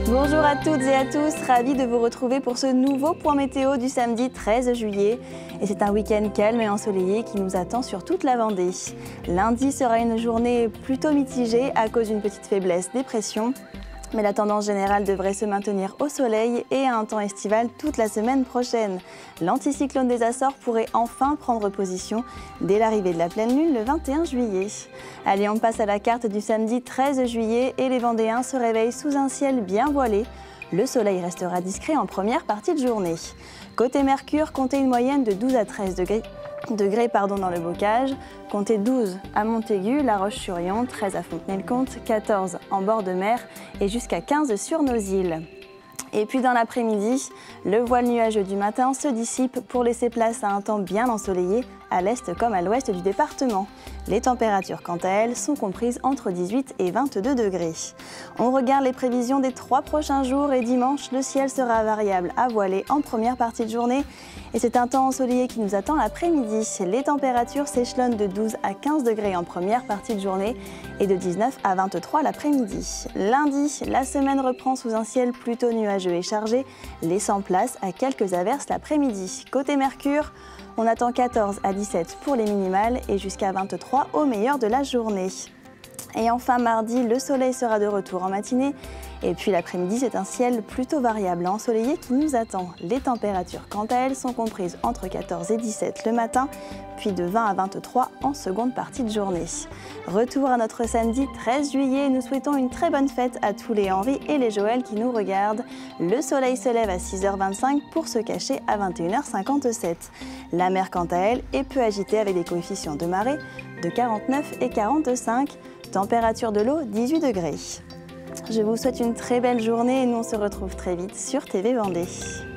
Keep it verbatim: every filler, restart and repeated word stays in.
Bonjour à toutes et à tous, ravi de vous retrouver pour ce nouveau point météo du samedi treize juillet. Et c'est un week-end calme et ensoleillé qui nous attend sur toute la Vendée. Lundi sera une journée plutôt mitigée à cause d'une petite faiblesse des pressions. Mais la tendance générale devrait se maintenir au soleil et à un temps estival toute la semaine prochaine. L'anticyclone des Açores pourrait enfin prendre position dès l'arrivée de la pleine lune le vingt et un juillet. Allez, on passe à la carte du samedi treize juillet et les Vendéens se réveillent sous un ciel bien voilé. Le soleil restera discret en première partie de journée. Côté Mercure, comptez une moyenne de douze à treize degrés. degrés pardon, dans le Bocage, comptez douze à Montaigu, La Roche-sur-Yon, treize à Fontenay-le-Comte, quatorze en bord de mer et jusqu'à quinze sur nos îles. Et puis dans l'après-midi, le voile nuageux du matin se dissipe pour laisser place à un temps bien ensoleillé à l'est comme à l'ouest du département. Les températures, quant à elles, sont comprises entre dix-huit et vingt-deux degrés. On regarde les prévisions des trois prochains jours et dimanche, le ciel sera variable à voilé en première partie de journée. Et c'est un temps ensoleillé qui nous attend l'après-midi. Les températures s'échelonnent de douze à quinze degrés en première partie de journée et de dix-neuf à vingt-trois l'après-midi. Lundi, la semaine reprend sous un ciel plutôt nuageux et chargé, laissant place à quelques averses l'après-midi. Côté Mercure, on attend quatorze à dix-sept pour les minimales et jusqu'à vingt-trois au meilleur de la journée. Et enfin mardi, le soleil sera de retour en matinée. Et puis l'après-midi, c'est un ciel plutôt variable et ensoleillé qui nous attend. Les températures, quant à elles, sont comprises entre quatorze et dix-sept le matin, puis de vingt à vingt-trois en seconde partie de journée. Retour à notre samedi treize juillet. Nous souhaitons une très bonne fête à tous les Henri et les Joël qui nous regardent. Le soleil se lève à six heures vingt-cinq pour se cacher à vingt et une heures cinquante-sept. La mer, quant à elle, est peu agitée avec des coefficients de marée de quarante-neuf et quarante-cinq. Température de l'eau, dix-huit degrés. Je vous souhaite une très belle journée et nous on se retrouve très vite sur T V Vendée.